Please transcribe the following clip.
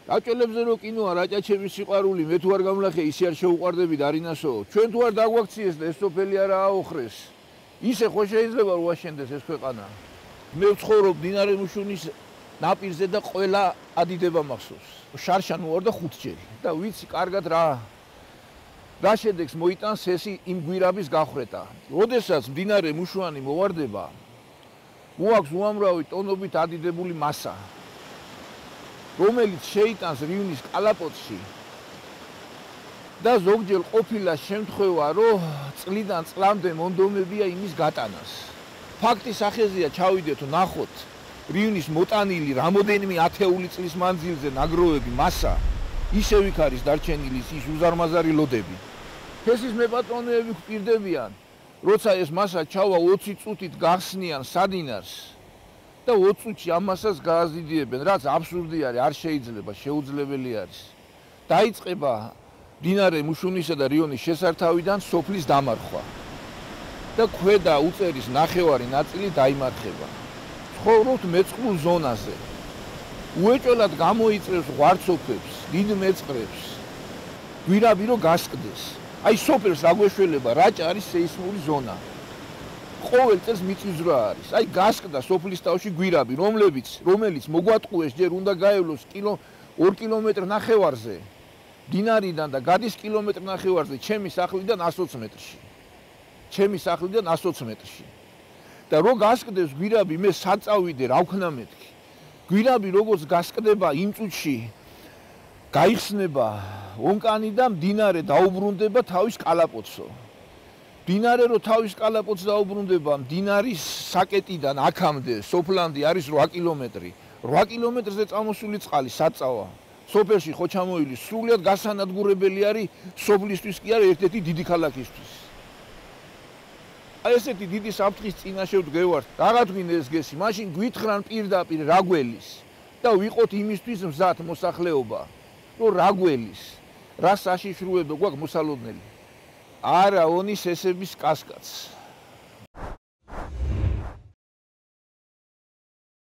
Raჭელებზე რო კინოა რაჭაჩების სიყვარული მე თუ არ გამლახე ისე არ შეუყვარდები დარინასო ჩვენ თუ არ დაგვაქციეს და ეს სოფელი არ ააოხრეს ისე ხო შეიძლება რომ ვაშენდეს ეს ქვეყანა მე ვცხოვრობ მდინარე მუშუნის ნაპირზე და ყველა ადიდება მახსოვს შარშან ვარ და 5 ჯერი და ვიცი კარგად რა შედეგს მოიტანს ეს იმ გვირაბის გახრეტა როდესაც მდინარე მუშუანი მოვარდება უაქვს უამრავი ტონობით ადიდებული მასა რომელიც შეიტანს რიონის კალაპოტში და ზოგჯერ ყოფილა შემთხვევა რომ წლიდან წლამდე მონდომებია იმის გატანას ფაქტის სახეზეა ჩავიდეთ ნახოთ რიონის მოტანილი რამოდენიმე ათეული წლის მანძილზე ნაგროვები მასა ისევ იქ არის დარჩენილი ის უზარმაზარი ლოდები ფესის მეპატრონეები გვპირდებიან როცა ეს მასა ჩავა 20 წუთით გახსნიან სადინარს და 20 წუთში ამ მასას გააზიდიებენ რაც აბსურდი არის არ შეიძლება შეუძლებელი არის დაიწყება მდინარე მუშუნისა და რიონის შესართავიდან სოფლის დამარხვა და ქვედა უწერის ნახევარი ნაწილი დაიმარხება ცხოვრობთ მეწყრულ ზონაზე უეჭველად გამოიწევს ღვარცოფებს დიდ მეწყრებს გვირაბი რო გასკდეს აი სოფელს რა გვეშველება რაჭა არის სეისმური ზონა ყოველ წელს მიწვიზრა არის აი გასკდა სოფლის თავში გვირაბი რომელიც მოგვატყუეს ჯერ უნდა გაევლოს 2 კილომეტრ ნახევარზე დინარიდან და გადის კილომეტრ ნახევარზე ჩემი სახლიდან 120 მეტრში და რო გასკდეს გვირაბი მე საწავიდე რა ვქნა მეთქი გვირაბი როგორც გასკდება იმ წუთში გაიხსნება ონკანი და მდინარე დაუბრუნდება თავის კალაპოტსო მდინარე რო თავის კალაპოტს დაუბრუნდება მდინარის საკეტიდან აქამდე სოფლანდი არის 8 კილომეტრი 8 კილომეტრზე წამოსული წყალი საწავა სოფელში ხო ჩამოილი სრულიად გასანადგურებელი არის სოფლისთვის კი არა ერთ-ერთი დიდი ქალაქისთვის აი ესეთი დიდი საფრთხის წინაშე ვდგევართ რაღაც გვინდა ეს გესი მაშინ გვითხრან პირდაპირ რაგველის და ვიყოთ იმისთვის მზად მოსახლეობა რომ რაგველის რა საშიშროება გვაქვს მოსალოდნელი არა ონის ესების კასკადს